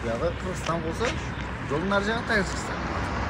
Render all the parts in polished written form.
Бияғы Қырғызстан болса, жолдың ар жағы Тәжікстан.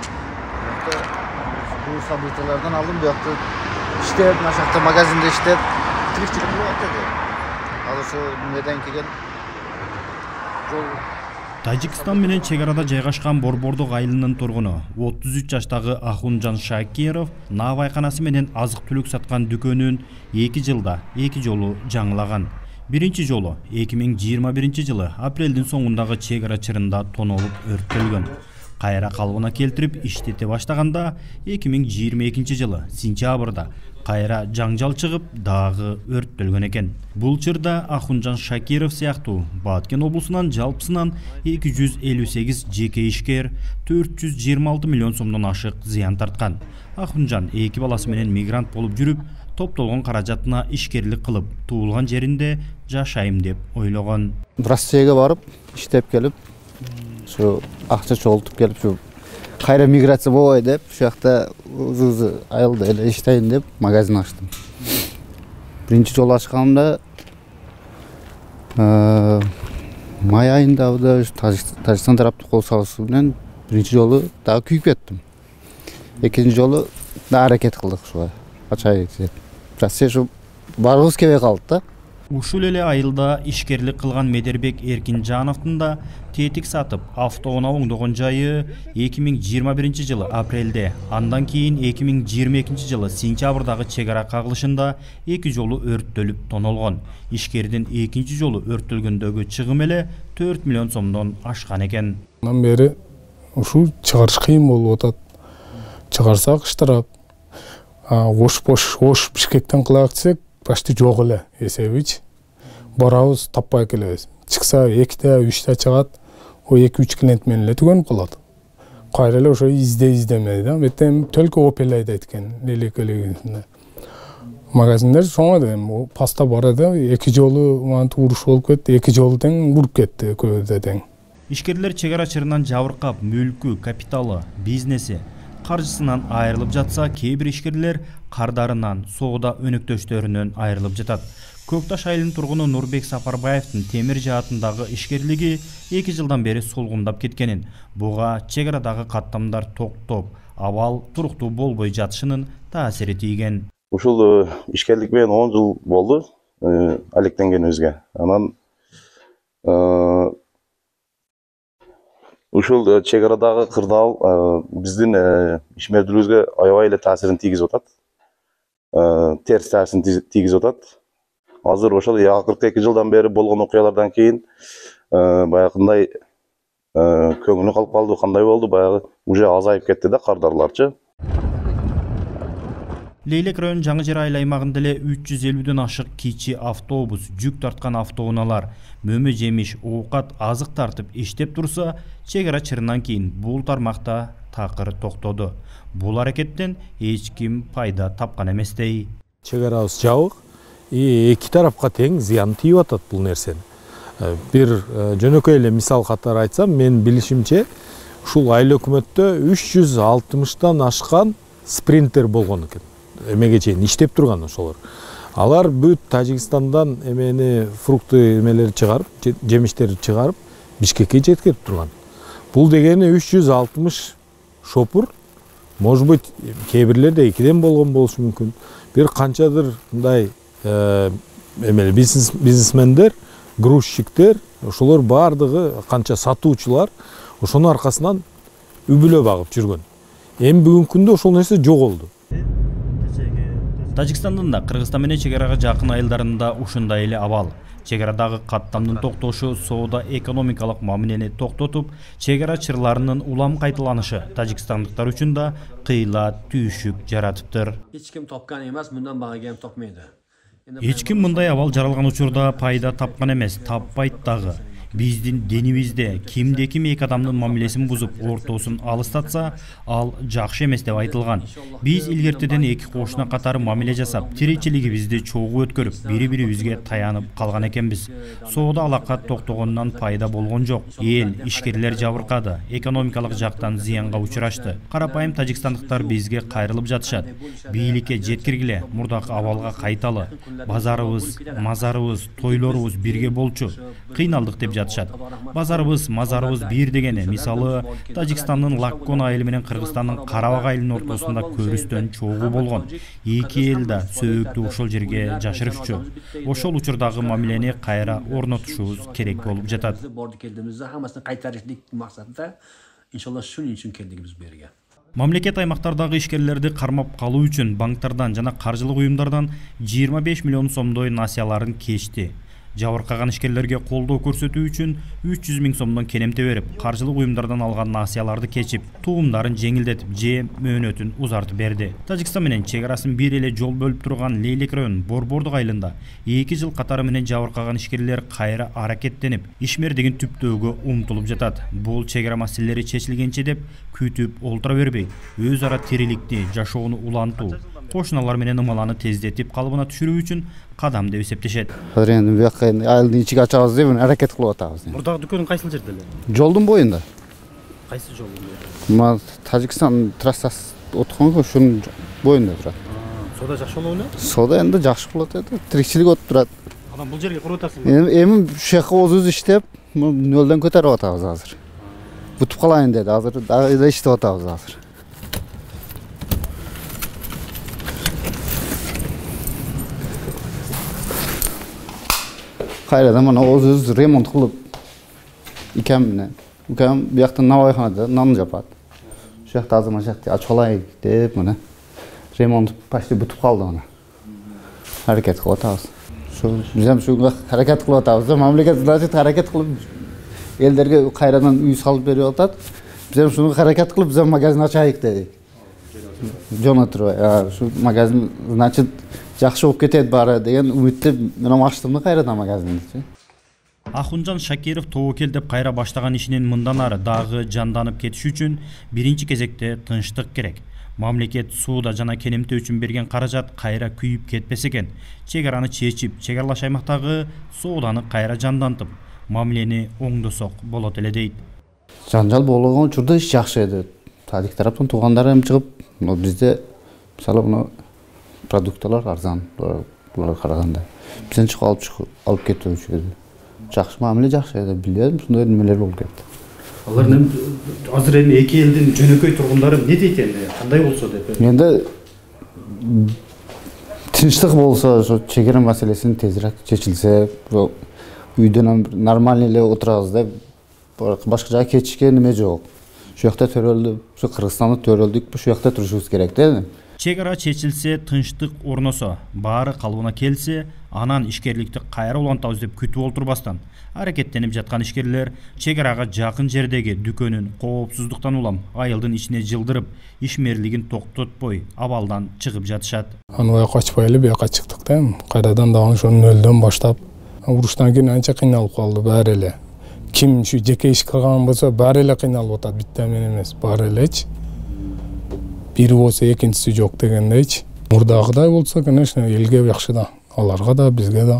Bu sabitalardan aldım bir hafta işlep, naşakta magazinde işlep, tirikçilik bu hafta da. Alışı neden ki gel, жол. Тажикстан менен чек арада жайгашкан Борбордук айылынын тургуну 33 жаштагы Ахунжан Шакиров навайканасы менен азык-түлүк саткан дүкөнүн 2 жылда 2 жолу жаңылаган. Биринчи жолу 2021 жылы апрелдин соңундагы чек ара чырында тонолуп өрттөлгөн. Кайра калыбына келтирип иштете баштаганда 2022 жылы сентябрда кайра жаңжал чыгып дагы өрттөлгөн экен. Бул чырда Ахунжан Шакиров сыяктуу Баткен облусунан жалпысынан 258 жеке ишкер 426 миллион сомдон ашык зыян тарткан. Ахунжан 2 баласы менен мигрант болуп жүрүп, топтолгон каражатына ишкерлик кылып, туулган жеринде жашайм деп ойлогон. Россияга барып, иштеп келип, şu акча чогултуп келип, şu кайра миграция болбой деп, şu жакта өзү айылда эле иштейин деп магазин ачтым. Биринчи жолу ачканымда май айында Тажикстан тараптын кол салышы менен биринчи жолу дагы күйүп кеттим. Экинчи жолу да аракет кылдык ушуга. Ачайык. Россия şu барыбыз келбей калды да. Ушул эле айылда ишкерлик кылган Медербек Эркинжановдун да тетик сатып, автоунаа оңдогон жайы 2021 жылы апрелде, андан кийин 2022 жылы сентябрдагы чек ара кагылышында 2 жолу өрттөлүп тонолгон. Ишкердин экинчи жолу өрттөлгөндөгү чыгым эле 4 миллион сомдон ашкан экен. Андан бери ушул чыгарыш кыйын болуп атат. Чыгарсак штраф. Ош Бишкектен кылак десек, почти жок эле эсебич. Барабыз таппай келебиз. Чыкса 2-3 чыгат, о 2-3 клиент менен эле түгөнүп калат. Кайра эле ошо издемей да. Бетем только Opel айдайт экен, лелек-лелегинде. Магазиндер соңа да паста бара да 2 жолу мантип уруш болуп кетти, 2 жолу тең буруп кетти көбүдө тең. Ишкерлер чек ара чырынан жабыркап, мүлкү, капиталы, бизнеси, каржысынан айрылып жатса, кээ бир ишкерлер кардарынан, соода өнөктөштөрүнөн айрылып жатат. Көкташ айылынын тургуну Нурбек Сапарбаевдин темир жаатындагы ишкерлиги 2 жылдан бери солгундап кеткенин, буга чек арадагы каттамдар токтоп, абал туруктуу болбой жатышынын таасири тийген. Ушул ишкерлик менен 10 жыл болду, алектенгенибизге. Анан ушул чек арадагы кырдаал биздин ишмердүүлүгүбүзгө аябай эле таасирин тийгизип атат. Терс таасирин тийгизип атат. Азыр ошол 42 жылдан бери болгон окуялардан кийин баягындай көңүлү калып калды, кандай болду, баягы уже азайып кетти да кардарларчы. Лейлек район Жаңы Жер айыл аймагында эле 350дөн ашык кичи автобус, жүк тарткан автоунаалар, мөмө жемиш, оокат, азык тартып иштеп турса, чек ара чырынан кийин бул тармакта такыр токтоду. Бул аракеттен эч ким пайда тапкан эместей. Чек арабыз жабык, эки тарапка тең зыян тийип атат бул нерсени. Бир жөнөкөй эле мисал катары айтсам, мен билишимче, ушул айыл өкмөттө 360тан ашкан спринтер болгон экен. Эмеге чейин иштеп турган ошолор. Алар бүт Тажикстандан фрукты эмелери чыгарып, жемиштерди чыгарып, Бишкекке жеткирип турган. Бул дегени 360 шопур, может быть, кээ бирлерде 2ден болгон болушу мүмкүн. Бир канчадыр мындай бизнесмендер, грузчиктер, ошолор бардыгы канча сатуучулар ошонун аркасынан үбүлө багып жүргөн. Эми бүгүнкү күндө ошол нерсе жоголду. Тажикстандын да Кыргызстан менен чек арага жакын айылдарында ушундай эле абал. Чек арадагы каттамдын токтошу соода экономикалык мамилени токтотуп, чек ара чырларынын улам кайталанышы тажикстандыктар үчүн да кыйла түйшүк жаратыптыр. Эч ким топкан эмес, мындан багы кем топмойду. Эч ким мындай абал жаралган учурда пайда тапкан эмес, таппайт дагы. Биздин денибизде кимде-ким эки адамдын мамилесин бузуп, ортосун алыстатса, ал жакшы эмес деп айтылган. Биз илгертеден эки кошуна катары мамиле жасап, тиричилигибизди чогуу өткөрүп, бири-бирибизге таянып калган экенбиз. Соода алакат токтогондон пайда болгон жок. Эл, ишкерлер жабыркады, экономикалык жактан зыянга учурашты. Карапайым тажикстандыктар бизге кайрылып жатышат. Бийликке жеткиргиле, мурдакы абалга кайталы. Базарыбыз, мазарыбыз, тойлорубуз бирге болчу. Кыйналдык деп жатышат. жатышат. Базарыбыз, мазарыбыз бир дегене. Мисалы, Тажикстандын Лаккон айылы менен Кыргызстандын Карабак айылынын ортосунда көрүстөн чогуу болгон. Эки эл да сөөгүктү ошол жерге жашырышчу. Ошол учурдагы мамилени кайра орнотушубуз керек болуп жатат. Hammasini qaytarishlik maqsadida inshaalloh shuning uchun keldik biz bu yerga. Мамлекет аймактардагы ишкерлерди кармап калуу үчүн банктардан жана каржылык уюмдардан 25 миллион сомдой насыяларын кечти. Жабыркаган ишкерлерге колдоо көрсөтүү үчүн 300 миң сомдон келемте берип, каржылык уюмдардан алган насыяларды кечип, туумдарын жеңилдетип, же мөөнөтүн узартып берди. Тажикстан менен чек арасын бир эле жол бөлүп турган Лейлек районунун Борбордук айылында 2 жыл катары менен жабыркаган ишкерлер кайра аракеттенип, ишмердигин түптөөгө умтулуп жатат. Бул чек ара маселелери чечилгенче деп күтүп олтура бербей, өз ара тириликти, жашоону улантуу, кошуналар менен ымаланы тездетип калыбына түшүрүү үчүн кадам деп эсептешет. Азыр энди бияка айылдын ичиге ачабыз деп аракет кылып атабыз. Мурдагы дүкөнүң кайсыл жерде эле? Жолдун боюнда. Кайсы жол? Мына Тажикстан трассасы өткөнгө ошонун боюнда турат. Сода жакшы болобу? Сода энди жакшы болот эди. Тирикчилик өтүп турат. Анан бул жерге куруп атасыңбы? Эми ушул жака өзүбүз иштеп, нөлдөн көтөрүп атабыз азыр. Бутуп калайын деди. Азыр дагы иштеп атабыз азыр. Кайрадан мына өзүбүз ремонт кылып икем менен. Укам бияктан навайханада нан жапат. Ушул жакта азыр мына ачып алайык деп мына ремонт почти бүтүп калды мына. Аракет кылып атабыз. Ошо биз ham шуга аракет кылып атабыз. Мамлекет значит аракет кылып элдерге кайрадан үй салып берип атат. Биз ham шуну аракет кылып биз ham магазин ачайык дедик. Жона турбай, шу магазин значит жакшы болуп кетет баары деген үмүттө мен ачтым да кайрадан магазинди. Ахунжан Шакиров тобокел деп кайра баштаган ишинин мындан ары дагы жанданып кетиш үчүн биринчи кезекте тынчтык керек. Мамлекет сууда жана келемте үчүн берген каражат кайра күйүп кетпесе экен. Чек араны чечип, чек аралаш аймактагы сооданы кайра жандантып, мамилени оңдосок болот эле дейт. Жанжал болгон учурда иш жакшы эди. Тажик тараптан туугандары hem чыгып, бизде мисалы мына продукталар арзан, буларга караганда. Бизден чыгып алып кетүүчү эди. Жакшы мамиле жакшы эди, билем, ушундай немелер болуп кетти. Алар азыр эми эки элдин жөнөкөй тургундары эмне дейт энди? Кандай болсо деп? Менде тынчтык болсо, ошо чек ара маселесин тезирээк чечилсе, үйдөн нормально эле отурабыз деп, башка жака кетишке неме жок. Ушул жакта төрөлдүк, ушу Кыргызстанда төрөлдүк, ушул жакта турушубуз керек да. Чек ара чечилсе, тынчтык орносо, баары калыбына келсе, анан ишкерликти кайра улантабыз деп күтүп олтурбастан аракеттенип жаткан ишкерлер чек арага жакын жердеги дүкөнүн коопсуздуктан улам айылдын ичине жылдырып, ишмерлигин токтотпой абалдан чыгып жатышат. Анбай качпай эле бияка чыктык да. Кайрадан дагы ошо нөлдөн баштап, уруштан кийин анча кыйналып калды баары эле. Ким şu жеке иш кылган болсо баары эле кыйналып атат, битте менен эмес, баары элечи. Бири болсо экинчиси жок дегендейчи. Мурдагыдай болсо, конечно, элге жакшы да. Аларга да, бизге да.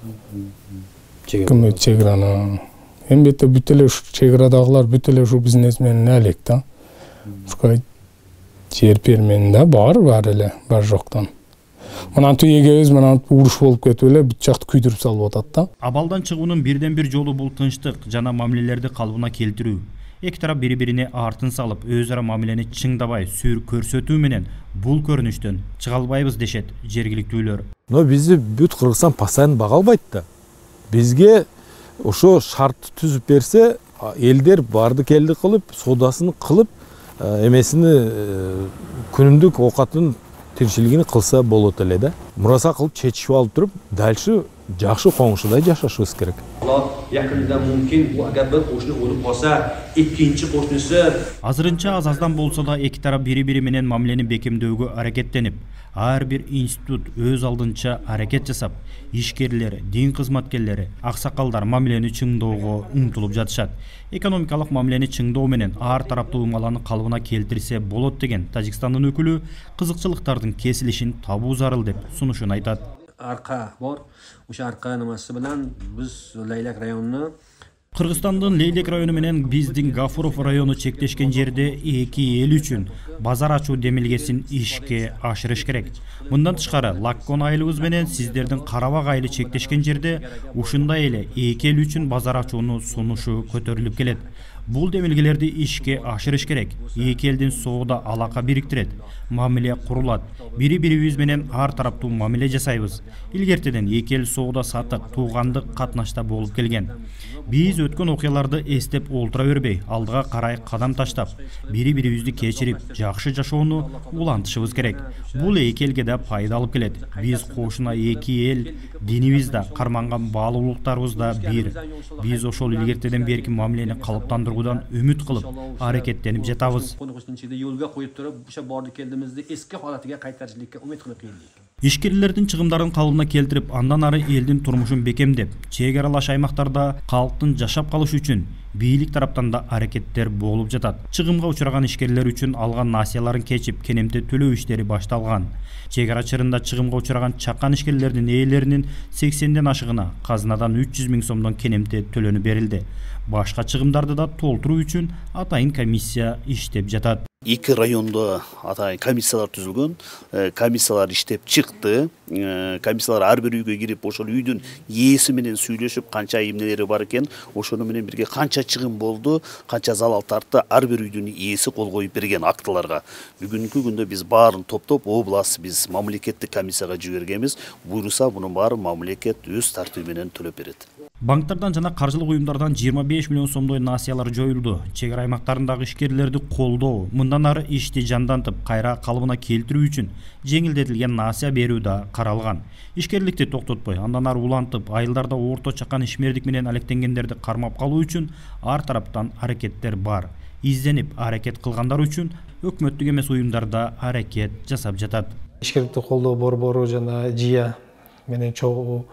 Ким чек араны. Эмбетте бүт эле чек арадагылар бүт эле ушу бизнесменин элек да. Ушка жер бермен да баары эле, бар жоктон. Мынантип эгебиз мынантип уруш болуп кетип эле бүт жакты күйдүрүп салып атат да. Абалдан чыгуунун бирден бир жолу бул тынчтык жана мамилелерди калыбына келтирүү. Эки тарап бири-бирине артын салып, өз ара мамилени чыңдабай сүр көрсөтүү менен бул көрүнүштөн чыга албайбыз дешет жергиликтүүлөр. Но бизди бүт Кыргызстан постоянно бага албайт да. Бизге ошо шарт түзүп берсе, элдер барды келди кылып, соодасын кылып, эмесини күнүмдүк оокатын тиричилигин кылса болот эле да. Мураса кылып чечип алып туруп, дальше жакшы коңшудай жашашыбыз керек. Yaqinda mumkin bu agar bir qo'shni o'lib qolsa, ikkinchi qo'shnisi Азырынча аз-аздан болсо да эки тарап бири-бири менен мамилени бекемдөөгө аракеттенип, ар бир институт өз алдынча аракет жасап, ишкерлер, дин кызматкерлери, аксакалдар мамилени чыңдоого умтулуп жатышат. Экономикалык мамилени чыңдоо менен ар тараптуу умаланы калыбына келтирсе болот деген Тажикстандын өкүлү кызыкчылыктардын кесилишин табуу зарыл деп сунушун айтат. arqa bor. O'sha arqa nimasi bilan biz Laylak rayonini Кыргызстандын Лейлек району менен биздин Гафуров району чектешкен жерде эки эл үчүн базар ачуу демилгесин ишке ашырыш керек. Мындан тышкары Лаккон айылыбыз менен сиздердин Карабак айылы чектешкен жерде ушундай эле эки эл үчүн базар ачууну сунушу көтөрүлүп келет. Бул демилгелерди ишке ашырыш керек. Эки элдин соода алака бириктирет, мамиле курулат. Бири-бирибиз менен ар тараптуу мамиле жасайбыз. Илгертеден эки эл соода сатык, туугандык катнашта болуп келген. Биз өткөн окуяларды эстеп олтура бербей, алдыга карай кадам таштап, бири-бирибизди кечирип, жакшы жашоону улантышыбыз керек. Бул эки элге да пайда алып келет. Биз кошуна эки эл, динибиз да, карманган баалуулуктарыбыз да бир. Биз ошол илгертеден берки мамилени калыптандыруудан үмүт кылып, аракеттенип жатабыз. Ишкерлердин чыгымдарын калыбына келтирип, андан ары элдин турмушун бекемдеп, чек аралаш аймактарда калктын жашап калышы үчүн бийлик тараптан да аракеттер болуп жатат. Чыгымга учураган ишкерлер үчүн алган насыяларын кечип, кенемте төлөө иштери башталган. Чек ара чырында чыгымга учураган чакан ишкерлердин ээлеринин 80ден ашыгына казынадан 300 000 сомдон кенемте төлөнү берилди. Башка чыгымдарды да толтуруу үчүн атайын комиссия иштеп жатат. Эки райондо атайын комиссиялар түзүлгөн, комиссиялар иштеп чыкты. Комиссиялар ар бир үйгө кирип, ошол үйдүн ээси менен сүйлөшүп, канча эмнелери бар экен, ошону менен бирге канча чыгым болду, канча залал тартты, ар бир үйдүн ээси кол коюп берген актыларга. Бүгүнкү күндө биз баарын топтоп, область биз мамлекеттик комиссияга жибергенбиз. Буйруса, мунун баары мамлекет өз тартиби менен төлөп берет. Банктардан жана каржылык уюмдардан 25 миллион сомдой насыялар жоюлду. Чек ара аймактарындагы ишкерлерди колдоо, мындан ары ишти жандантып, кайра калыбына келтирүү үчүн жеңилдетилген насыя берүү да каралган. Ишкерликти токтотпой, андан ары улантып, айылдарда орто чакан ишмердик менен алектенгендерди кармап калуу үчүн ар тараптан аракеттер бар. Изденип, аракет кылгандар үчүн өкмөттүк эмес уюмдарда аракет жасап жатат. Ишкерликти колдоо борбору жана ЖИА менен чогуу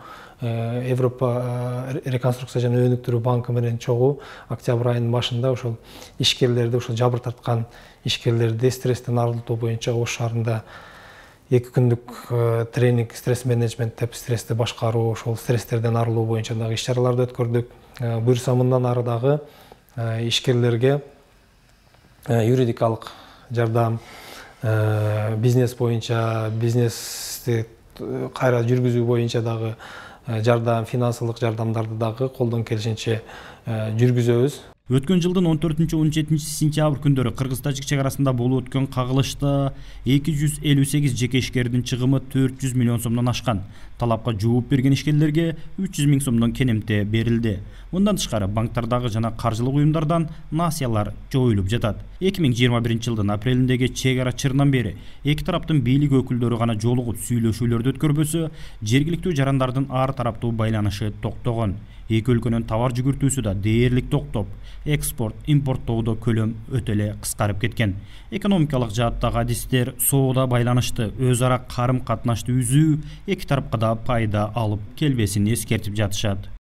Европа реконструкция жана өнүктүрүү банкы менен чогуу октябрь айынын башында ошол ишкерлерди, ошол жабыр тарткан ишкерлерди стресстен арылтуу боюнча Ош шаарында 2 күндүк тренинг, стресс менеджмент деп, стрессти башкаруу, ошол стресстерден арылуу боюнча дагы иш чараларды өткөрдүк. Буюрса мындан ары дагы ишкерлерге юридикалык жардам, бизнес боюнча, бизнести кайра жүргүзүү боюнча дагы жардам, финансылык жардамдарды дагы колдон келишинче жүргүзөбүз. Өткөн жылдын 14-17 сентябрь күндөрү Кыргыз-Тажик чек арасында болуп өткөн кагылышта 258 жеке ишкердин чыгымы 400 миллион сомдон ашкан. Талапка жооп берген ишкерлерге 300 000 сомдон кенемте берилди. Мындан тышкары банктардагы жана каржылык уюмдардан насыялар жоюлуп жатат. 2021 жылдын апрелиндеги чек ара чырынан бери эки тараптын бийлик өкүлдөрү гана жолугуп сүйлөшүүлөрдү өткөрбөсө, жергиликтүү жарандардын ар тараптуу байланышы токтогон. Эки өлкөнүн товар жүгүртүүсү да дээрлик токтоп, экспорт, импорттоодо көлөм өтө эле кыскарып кеткен. Экономикалык жааттагы адистер соода байланышты, өз ара карым катнашты үзүү эки тарапка да пайда алып келбесин эскертип жатышат.